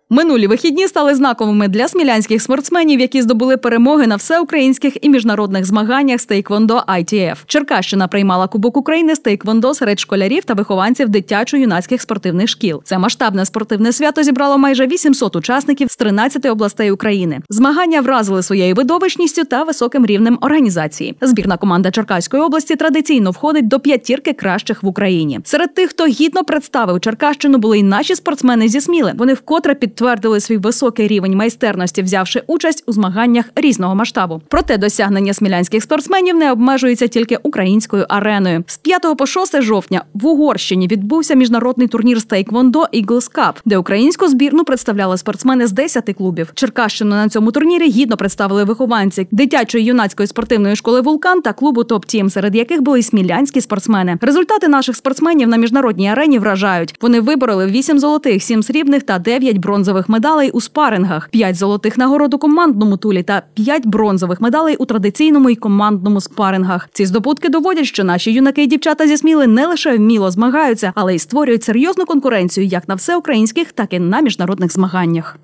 Минулі вихідні стали знаковими для смілянських спортсменів, які здобули перемоги на всеукраїнських і міжнародних змаганнях з тейквондо ITF. Черкащина приймала Кубок України з тейквондо серед школярів та вихованців дитячо-юнацьких спортивних шкіл. Це масштабне спортивне свято зібрало майже 800 учасників з 13 областей України. Змагання вразили своєю видовищністю та високим рівнем організації. Збірна команда Черкаської області традиційно входить до п'ятірки кращих в Україні. Серед тих, хто гідно представив Черкащину, були й наші спортсмени зі Сміли. Вони вкотре підтвердили свій високий рівень майстерності, взявши участь у змаганнях різного масштабу. Проте досягнення смілянських спортсменів не обмежується тільки українською ареною. З 5 по 6 жовтня в Угорщині відбувся міжнародний турнір з тейквондо Eagles Cup, де українську збірну представляли спортсмени з 10 клубів. Черкащину на цьому турнірі гідно представили вихованці дитячої юнацької спортивної школи «Вулкан» та клубу «Топ-Тім», серед яких були й смілянські спортсмени. Результати наших спортсменів на міжнародній арені вражають. Вони вибороли 8 золотих, 7 срібних та 9 бронзових медалей у спарингах, 5 золотих нагород у командному тулі та 5 бронзових медалей у традиційному і командному спарингах. Ці здобутки доводять, що наші юнаки і дівчата зі Сміли не лише вміло змагаються, але й створюють серйозну конкуренцію як на всеукраїнських, так і на міжнародних змаганнях.